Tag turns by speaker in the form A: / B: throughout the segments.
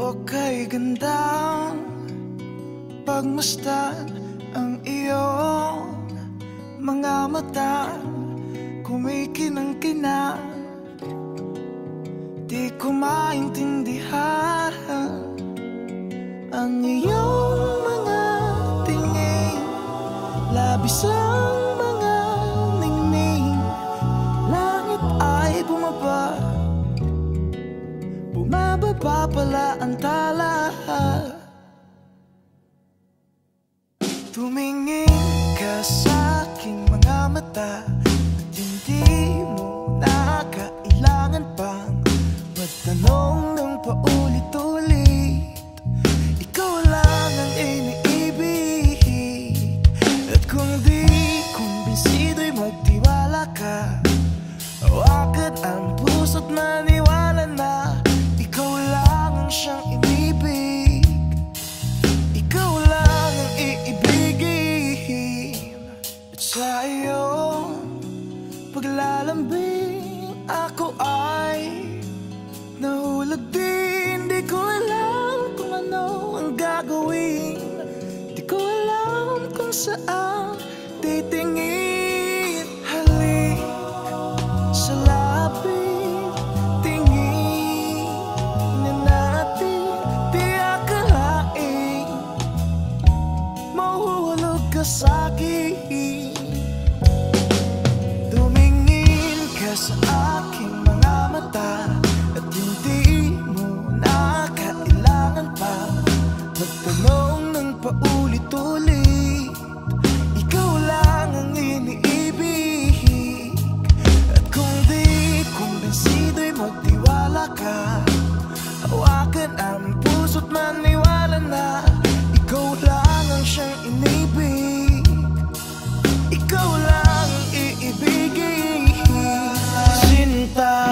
A: kay gandang pagmasdan ang iyong mga mata, kumikinang-kinang. Di ko maintindihan ang iyong mga tingin, labis lang mga ningning. Langit ay bumaba, bumababa pala ang tala. Tumingin ka sa aking mga mata at hindi mo na kailangan pang magtanong ng paulit-ulit. Ikaw lang ang iniibig, at kung di kumbinsido'y magtiwala ka. Hawakan ang puso't maniwala na ikaw lang ang siyang inibig. Ikaw lang ang iibigin. At sa iyong paglalambing ako ay nahulog din. Di ko alam kung ano ang gagawin, di ko alam kung saan titingin. Halik sa lapit, tingin na natin. Di akalain mahuhulog ka sa'kin. Tumingin ka sa aking mga mata at hindi mo na kailangan pa magtanong ng paulit-ulit. Ikaw lang ang iniibig, at kung di kumbinsido'y magtiwala ka. Hawakan ang puso't maniwala na ikaw lang ang siyang inibig. Ikaw lang ang iibigin. Sinta,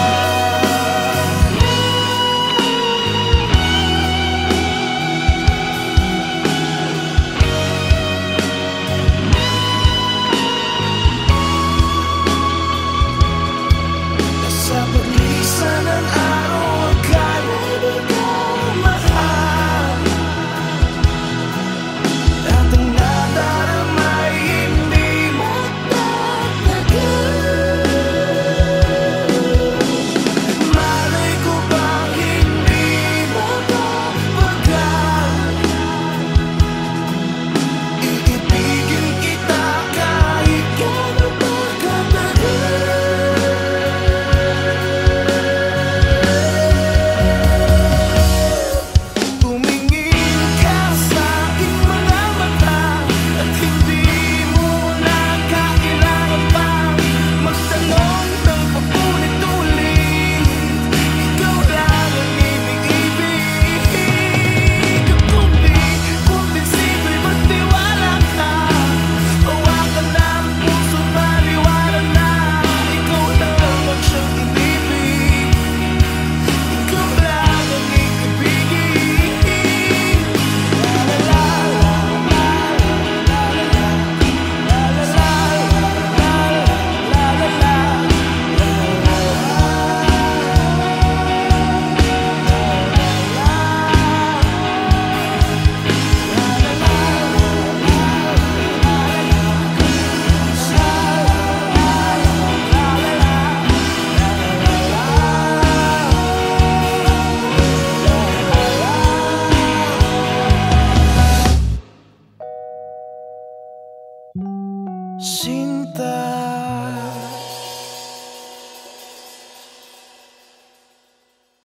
A: sa paglisan ng araw akala di ko mahal, at ang nadaramay hindi magtatagal. Malay ko bang hindi mapapagal, iibigin kita kahit gano'n pa katagal. Tumingin ka sa aking mga mata at hindi mo na kailangan pang magtanong ng paulit-ulit. Ikaw lang ang iniibig, at kung di kumbinsido'y magtiwala ka. Hawakan ang puso't maniwala na ikaw lang ang siyang inibig. Ikaw lang ang iibigin. La la la la la la la la la la la la. See